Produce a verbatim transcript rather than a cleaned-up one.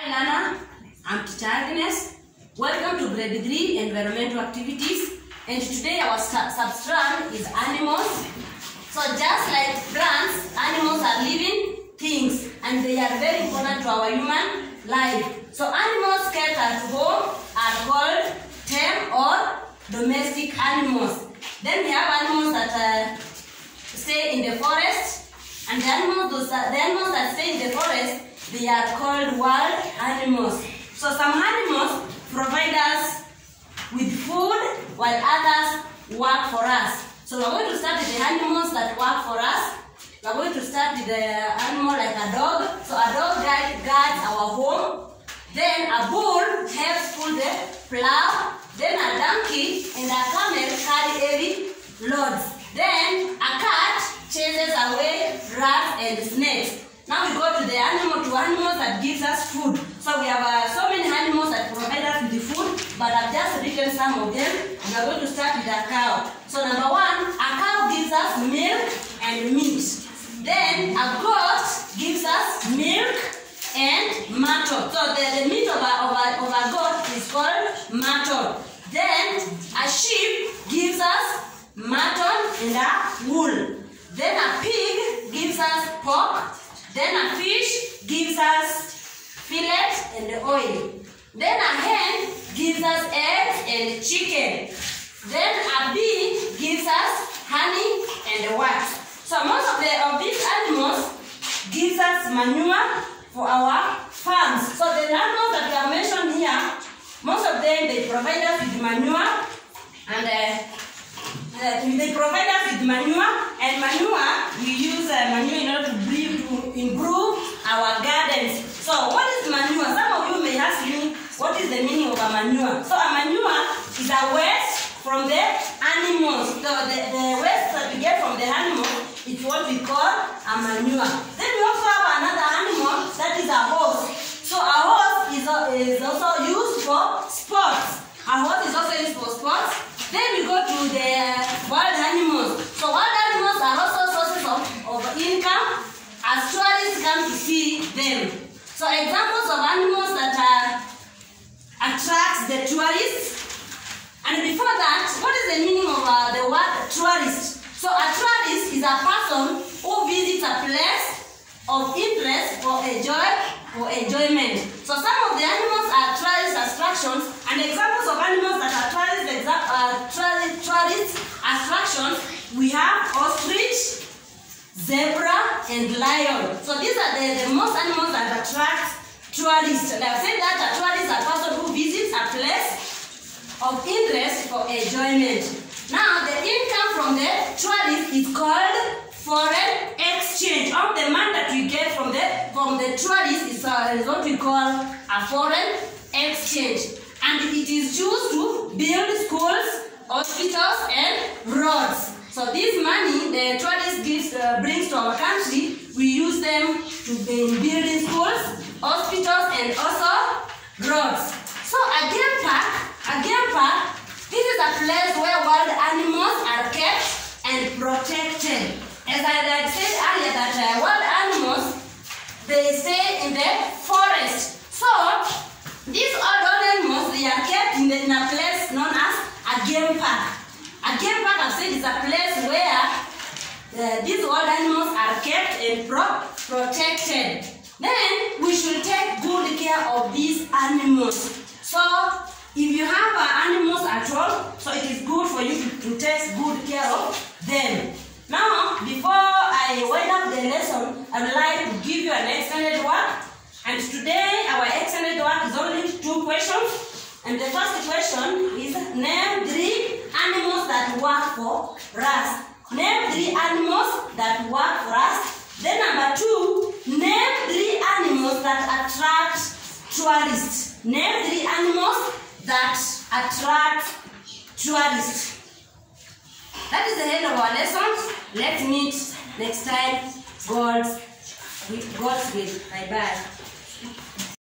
Hi Lana, I'm Teacher Agnes. Welcome to grade three environmental activities. And today our substrand is animals. So just like plants, animals are living things and they are very important to our human life. So animals kept at home are called tame or domestic animals. Then we have animals that uh, stay in the forest, and the animals, those, the animals that stay in the forest, they are called wild animals. So some animals provide us with food while others work for us. So we're going to start with the animals that work for us. We're going to start with the animal like a dog. So a dog guards our home. Then a bull helps pull the plow. Then a donkey and a camel carry heavy loads. Then a cat chases away rats and snakes. Now we go to the animal, to animals that gives us food. So we have uh, so many animals that provide us with the food, but I've just written some of them. And we're going to start with a cow. So number one, a cow gives us milk and meat. Then a goat gives us milk and mattle. So the, the meat of a, of, a, of a goat is called mattle. Then a sheep gives us mutton and a wool. Then a pig gives us pork. Then a fish gives us fillet and oil. Then a hen gives us eggs and chicken. Then a bee gives us honey and wax. So most of, the, of these animals gives us manure for our farms. So the animals that we have mentioned here, most of them they provide us with manure, and uh, uh, they provide us with manure, and manure we use uh, manure in order to, breathe, to improve our gardens. So what is manure? Some of you may ask me, what is the meaning of a manure? So a manure is a waste from the animals. So the, the waste that we get from the animal is what we call a manure. Then we also have another animal that is a horse. So a horse is, is also used for sports. A horse is also used for sports. Then we go to the wild animals. So wild animals are also sources of, of income as tourists come to see them. So examples of animals that are attracts the tourists. And before that, what is the meaning of uh, the word tourist? So a tourist is a person who visits a place of interest for enjoy for enjoyment. So some of the animals are tourist attractions, and examples of animals that are tourist, uh, tourist, tourist attractions, we have ostrich, zebra, and lion. So these are the, the most animals that attract tourists. And I've said that a tourist is a person who visits a place of interest for enjoyment. Now the income from the tourist is called foreign exchange. All the money that we get from the from the tourist is, uh, is what we call a foreign exchange, and it is used to build schools, hospitals, and roads. So this money the tourist gives uh, brings to our country, we use them to in building schools, hospitals, and also roads. So a game park, a game park, this is a place where wild animals are kept and protected. As I had said earlier, that uh, wild animals, they stay in the forest. So these wild animals, they are kept in, the, in a place known as a game park. A game park, I've said, is a place where uh, these wild animals are kept and pro protected. Then we should take good care of these animals. So if you have uh, animals at home, so it is good for you to, to take good care of them. Now, before I wind up the lesson, I would like to give you an extended work. And today, our extended work is only two questions. And the first question is, name three animals that work for us. Name three animals that work for us. Then number two, name three animals that attract tourists. Name three animals that attract tourists. That is the end of our lesson. Let's meet next time. God's, God's will. Bye bye.